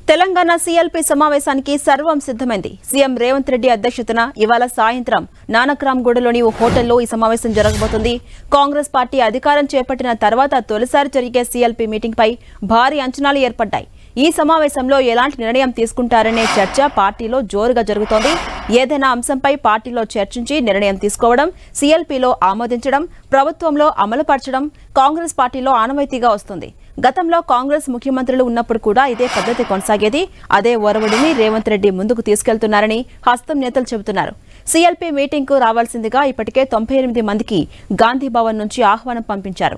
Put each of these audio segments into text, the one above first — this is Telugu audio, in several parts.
తెలంగాణ CLP సమావేశానికి సర్వం సిద్ధమైంది. సీఎం రేవంత్ రెడ్డి అధ్యక్షతన ఇవాళ సాయంత్రం నానక్రామ్గూడలోని ఓ హోటల్లో ఈ సమావేశం జరగబోతుంది. కాంగ్రెస్ పార్టీ అధికారం చేపట్టిన తర్వాత తొలిసారి జరిగే CLP మీటింగ్ పై భారీ అంచనాలు ఏర్పడ్డాయి. ఈ సమావేశంలో ఎలాంటి నిర్ణయం తీసుకుంటారనే చర్చ పార్టీలో జోరుగా జరుగుతోంది. ఏదైనా అంశంపై పార్టీలో చర్చించి నిర్ణయం తీసుకోవడం, CLPలో ఆమోదించడం, ప్రభుత్వంలో అమలుపరచడం కాంగ్రెస్ పార్టీలో ఆనవాయితీగా వస్తుంది. గతంలో కాంగ్రెస్ ముఖ్యమంత్రులు ఉన్నప్పుడు కూడా ఇదే పద్ధతి కొనసాగేది. అదే ఒరవడిని రేవంత్ రెడ్డి ముందుకు తీసుకెళ్తున్నారని హస్తం నేతలు చెబుతున్నారు. CLP మీటింగ్ కు రావాల్సిందిగా ఇప్పటికే 98 మందికి గాంధీ భవన్ నుంచి ఆహ్వానం పంపించారు.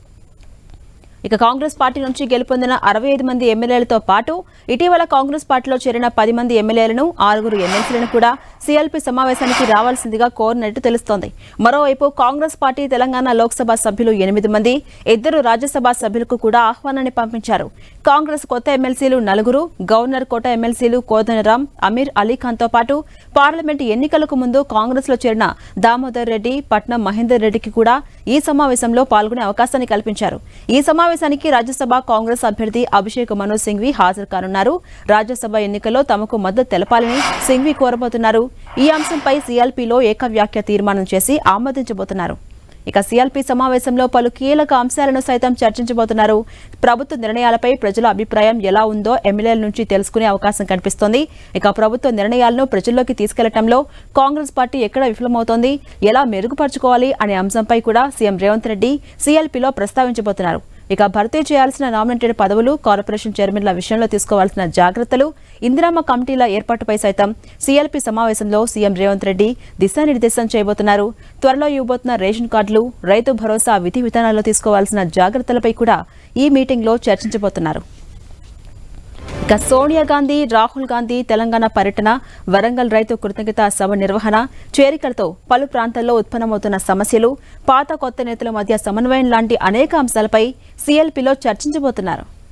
ఇక కాంగ్రెస్ పార్టీ నుంచి గెలుపొందిన 65 మంది ఎమ్మెల్యేలతో పాటు ఇటీవల కాంగ్రెస్ పార్టీలో చేరిన 10 మంది ఎమ్మెల్యేలను 6 ఎమ్మెల్సీలను కూడా CLP సమావేశానికి రావాల్సిందిగా కోరినట్టు తెలుస్తోంది. మరోవైపు కాంగ్రెస్ పార్టీ తెలంగాణ లోక్సభ సభ్యులు 8 మంది, 2 రాజ్యసభ సభ్యులకు కూడా ఆహ్వానాన్ని పంపించారు. కాంగ్రెస్ కొత్త ఎమ్మెల్సీలు 4, గవర్నర్ కోట ఎమ్మెల్సీలు కోదండరాం, అమీర్ అలీఖాన్తో పాటు పార్లమెంటు ఎన్నికలకు ముందు కాంగ్రెస్ లో చేరిన దామోదర్ రెడ్డి, పట్నం మహేందర్ రెడ్డికి కూడా ఈ సమావేశంలో పాల్గొనే అవకాశాన్ని కల్పించారు. ఈ సమావేశానికి రాజ్యసభ కాంగ్రెస్ అభ్యర్థి అభిషేక్ మను సింఘ్వి హాజరు కానున్నారు. రాజ్యసభ ఎన్నికల్లో తమకు మద్దతు తెలపాలని సింఘ్వి కోరబోతున్నారు. ఈ అంశంపై CLPలో ఏకవ్యాఖ్య తీర్మానం చేసి ఆమోదించబోతున్నారు. ఇక CLP సమావేశంలో పలు కీలక అంశాలను సైతం చర్చించబోతున్నారు. ప్రభుత్వ నిర్ణయాలపై ప్రజల అభిప్రాయం ఎలా ఉందో ఎమ్మెల్యేల నుంచి తెలుసుకునే అవకాశం కనిపిస్తోంది. ఇక ప్రభుత్వ నిర్ణయాలను ప్రజల్లోకి తీసుకెళ్లడంలో కాంగ్రెస్ పార్టీ ఎక్కడ విఫలమవుతోంది, ఎలా మెరుగుపరుచుకోవాలి అనే అంశంపై కూడా సీఎం రేవంత్ రెడ్డి CLPలో ప్రస్తావించబోతున్నారు. ఇక భర్తీ చేయాల్సిన నామినేటెడ్ పదవులు, కార్పొరేషన్ చైర్మన్ల విషయంలో తీసుకోవాల్సిన జాగ్రత్తలు, ఇందిరమ్మ కమిటీల ఏర్పాటుపై సైతం CLP సమావేశంలో సీఎం రేవంత్ రెడ్డి దిశానిర్దేశం చేయబోతున్నారు. త్వరలో ఇవ్వబోతున్న రేషన్ కార్డులు, రైతు భరోసా విధి విధానాల్లో తీసుకోవాల్సిన జాగ్రత్తలపై కూడా ఈ మీటింగ్లో చర్చించబోతున్నారు. ఇక సోనియా గాంధీ, రాహుల్ గాంధీ తెలంగాణ పర్యటన, వరంగల్ రైతు కృతజ్ఞత సభ నిర్వహణ, చేరికలతో పలు ప్రాంతాల్లో ఉత్పన్నమవుతున్న సమస్యలు, పాత కొత్త నేతల మధ్య సమన్వయం లాంటి అనేక అంశాలపై CLPలో చర్చించబోతున్నారు.